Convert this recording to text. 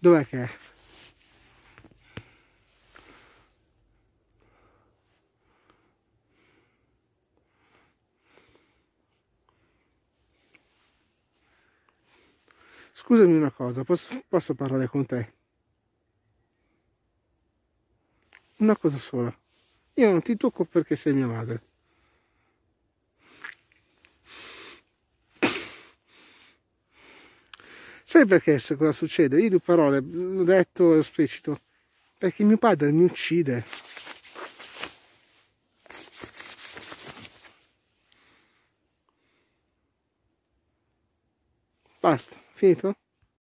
Dov'è che è? Scusami una cosa, posso parlare con te? Una cosa sola. Io non ti tocco perché sei mia madre. Sai perché cosa succede? Io due parole, l'ho detto esplicito. Perché mio padre mi uccide. Basta, finito?